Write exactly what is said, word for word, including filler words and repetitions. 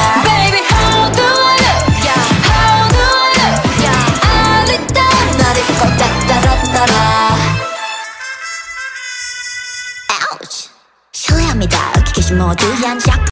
Baby how do I look? Yeah. How do I look? Yeah. 아리따 나를 꼭 따따라따라. Ouch. 실례합니다. 여기 계신 모두 양작.